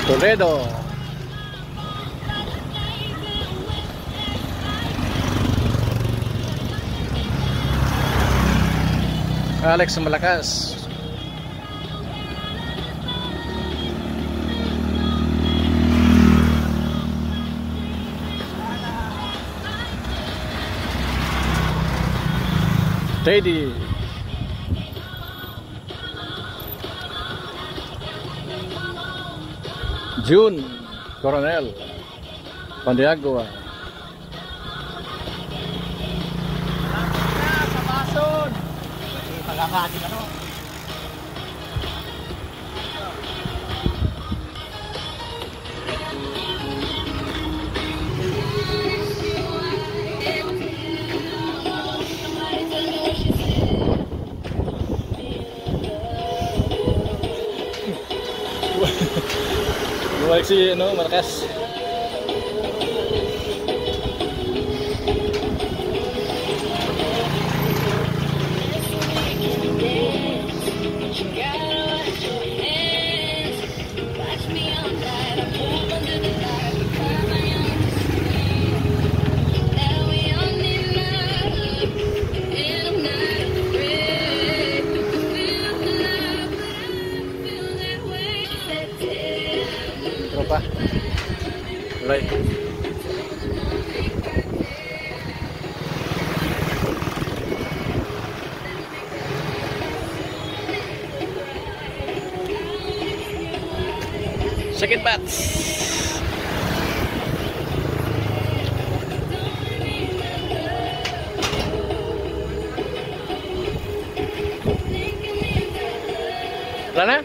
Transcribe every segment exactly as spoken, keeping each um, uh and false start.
Toledo. Alex Malakas. Teddy. June Coronel Pandiagua. Sa bason. Pagkakati ano. Balik si ano, Malakas. Tropa. Mulai. Second batch. Lana?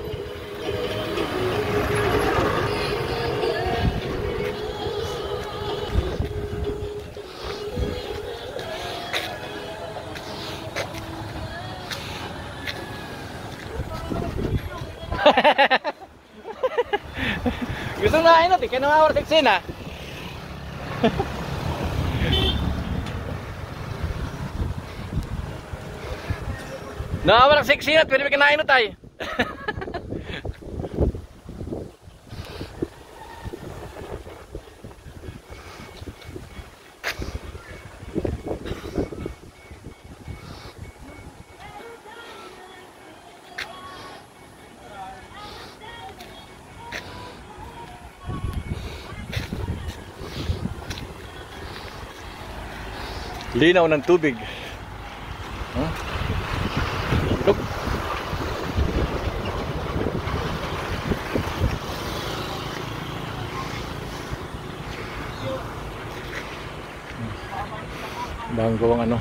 Gusto na ayun natin, kaya nawawala sa eksena. Nawawala sa eksena, pwede may kanain na tayo. Linaw ng tubig. Huh? Look. Bago ang ano.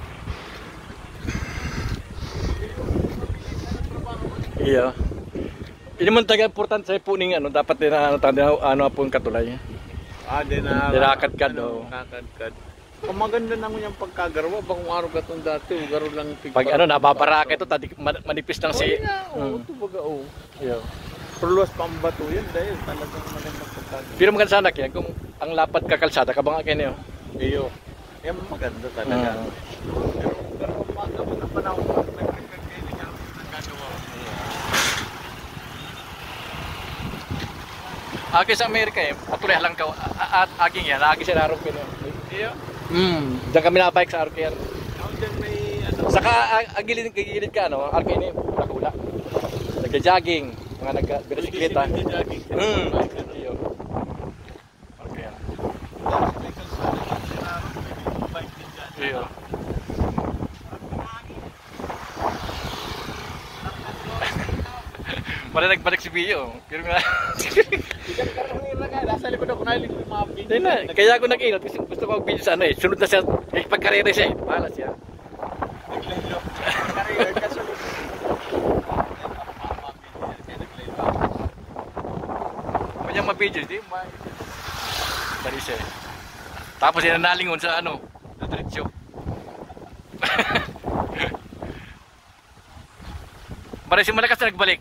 Iya. Ini man taga important sa puning ano, dapat din ano tanda ano apon katulay. Ah, din na. Dirakad kad do. Kakad-kad. Kung maganda na mo yung pagkagarwa, bang araw gatong dati, garo lang tig. Pag ano nababara ka ito, tadik manipis lang si. Oo, ito baga oh. Iyo. Perluas pambato yan dahil talagang magandang pagkagarwa. Pero maganda sana kaya kung ang lapad ka kalsada ka ba nga kanya. Iyo. Yan maganda talaga. Uh. Pero pero maganda na panahon nagkakainin ka nagkagawa. Agi sa Amerika eh, patuloy lang ka at aging yan, agi sa Arok Pino. Iyo. Hmm, diyan kami na-bike sa Arker. Ako dyan may ano. Saka agilid gigilid ka ano, Arker ni nakula. Nagja-jogging, mga nag-bisikleta. Nagja-jogging. Hmm. Iyo. Arker. Iyo. Mara nagbalik si Bio. Pero nga. Nasa likod ako na yung mga video. Hindi na, kaya ako nag-inot kasi gusto ko mag-video sa ano eh. Sunod na siya, eh, pagkarera siya eh. Bahala siya. Karera kasunod. Kanyang ma-video, di ba? Dali siya eh. Tapos yan nalingon sa ano, sa diretsyo. Parang si Malakas na nagbalik.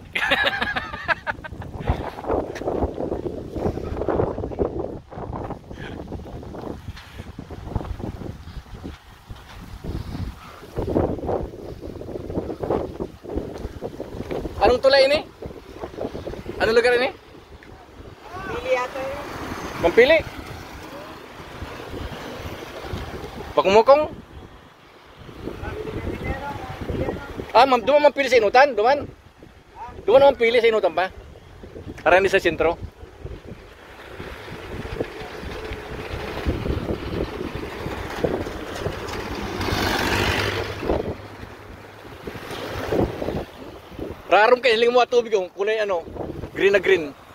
Anong tulay ini? Anong lugar ini? Mampili. Pakumukong. Ah, ma'am, duman mampili sa inutan, duman. Duman naman pili sa inutan pa. Para hindi sa sentro. Rarong kayo, hiling mo at tubig yung kulay ano, green na green.